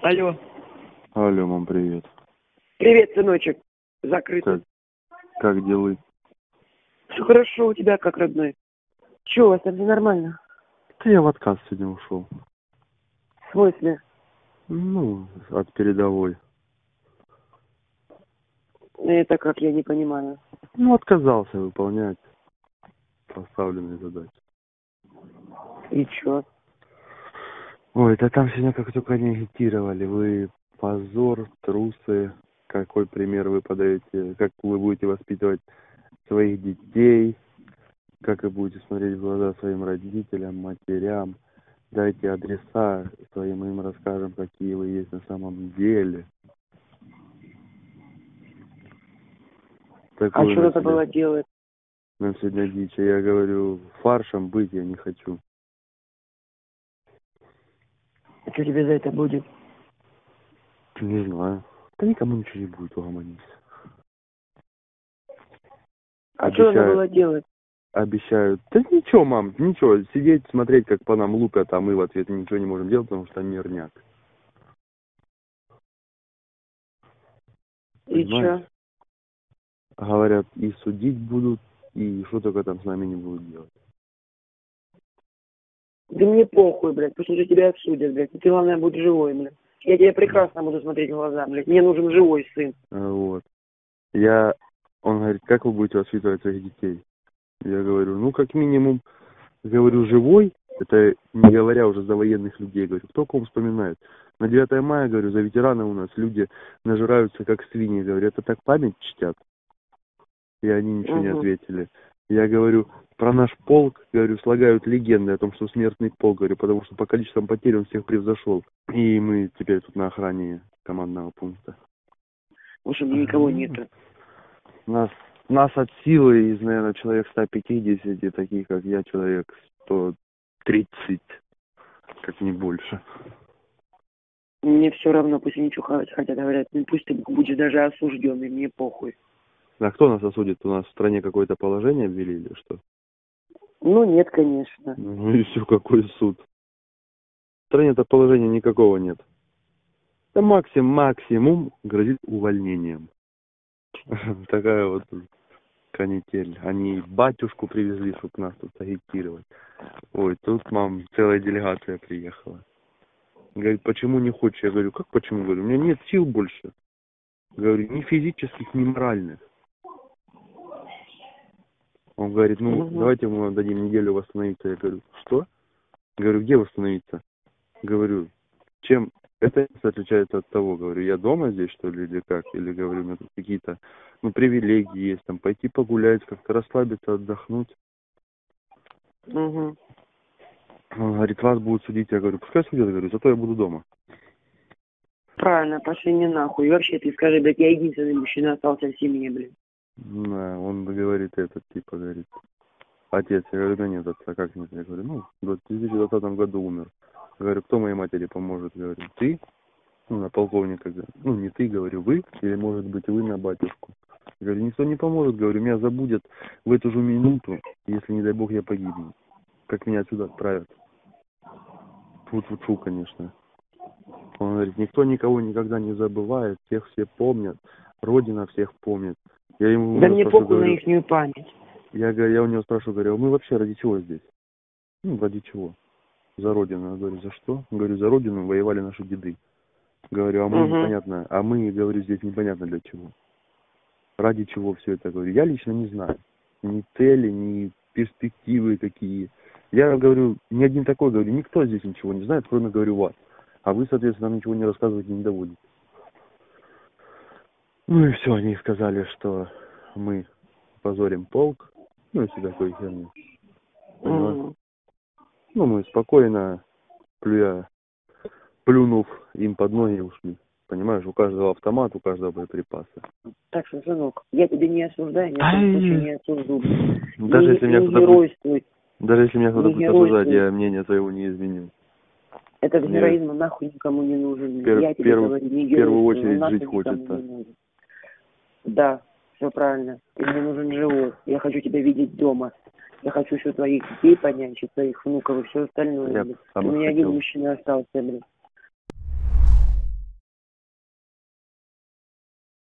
Алло. Алло, мам, привет. Привет, сыночек. Закрыто. Как дела? Все хорошо у тебя, как родной. Че, у вас там все нормально? Да я в отказ сегодня ушел. В смысле? Ну, от передовой. Это как, я не понимаю. Ну, отказался выполнять поставленные задачи. И че? Ой, да там сегодня как только не агитировали. Вы позор, трусы. Какой пример вы подаете? Как вы будете воспитывать своих детей? Как вы будете смотреть в глаза своим родителям, матерям? Дайте адреса своим, мы им расскажем, какие вы есть на самом деле. А что надо было делать? Нам сегодня дичь. Я говорю, фаршем быть я не хочу. А что тебе за это будет? Не знаю. Да никому ничего не будет, угомонись. А что надо было делать? Обещают. Да ничего, мам, ничего. Сидеть, смотреть, как по нам лупят, а мы в ответ ничего не можем делать, потому что мирняк. И что? Говорят, и судить будут, и что только там с нами не будут делать. Да мне похуй, блядь, пусть уже тебя отсудят, блядь. Ты, главное, будь живой, блядь. Я тебя прекрасно буду смотреть в глаза, блядь. Мне нужен живой сын. Вот. Он говорит, как вы будете воспитывать своих детей? Я говорю, ну, как минимум, говорю, живой, это не говоря уже за военных людей, говорю, кто кого вспоминает. На 9 мая, говорю, за ветераны у нас люди нажираются, как свиньи, говорю, это так память чтят. И они ничего не ответили. Я говорю, про наш полк, говорю, слагают легенды о том, что смертный полк, говорю, потому что по количеству потерь он всех превзошел. И мы теперь тут на охране командного пункта. В общем, никого нету. Нас от силы из, наверное, человек 150, таких как я, человек 130, как не больше. Мне все равно, пусть они чухать хотят, говорят, ну пусть ты будешь даже осужденный, мне похуй. А кто нас осудит? У нас в стране какое-то положение ввели или что? Ну нет, конечно. Ну и все, какой суд? В стране-то положения никакого нет. Да максимум грозит увольнением. Такая вот канитель. Они батюшку привезли, чтобы нас тут агитировать. Ой, тут, мам, целая делегация приехала. Говорит, почему не хочешь? Я говорю, как почему? Говорю, у меня нет сил больше. Говорю, ни физических, ни моральных. Он говорит, давайте мы вам дадим неделю восстановиться. Я говорю, что? Говорю, где восстановиться? Говорю, чем это отличается от того? Говорю, я дома здесь, что ли, или как? Или, говорю, у меня тут какие-то, привилегии есть, там, пойти погулять, как-то расслабиться, отдохнуть. Он говорит, вас будут судить. Я говорю, пускай судят, говорю, зато я буду дома. Правильно, пошли не нахуй. И вообще, ты скажи, блядь, я единственный мужчина остался в семье, блин. Да, он говорит, говорит, отец. Я говорю, да нет, отца, как нет? Я говорю, в 2020 году умер. Говорю, кто моей матери поможет? Говорю, ты? На полковника. Не ты, говорю, вы? Или, может быть, вы на батюшку? Я говорю, никто не поможет, говорю, меня забудет в эту же минуту, если, не дай бог, я погибну. Как меня отсюда отправят. Фу-фу-фу, конечно. Он говорит, никто никого никогда не забывает, всех все помнят, Родина всех помнит. Я ему да мне похуй на ихнюю память. Я у него спрашиваю, говорю, мы вообще ради чего здесь? Ради чего? За Родину. Я говорю, за что? Говорю, за Родину воевали наши деды. Говорю, а мы непонятно, говорю, здесь непонятно для чего. Ради чего все это, говорю. Я лично не знаю. Ни цели, ни перспективы какие. Я говорю, ни один такой, говорю, никто здесь ничего не знает, кроме, говорю, вас. А вы, соответственно, нам ничего не рассказываете, не доводите. И все, они сказали, что мы позорим полк. И все такое херня. Мы спокойно, плюнув им под ноги, ушли. Понимаешь, у каждого автомат, у каждого боеприпасы. Так что, сынок, я тебя не осуждаю, ни в коем случае не осужду. Даже если меня кто-то будет осуждать, я мнение твоего не изменю. Этот героизм нахуй никому не нужен. Я тебе говорю, не героизм. В первую очередь жить хочется. Да, все правильно. Ты мне нужен живой. Я хочу тебя видеть дома. Я хочу еще твоих детей понянчить, твоих внуков и все остальное. У меня один мужчина остался, блин.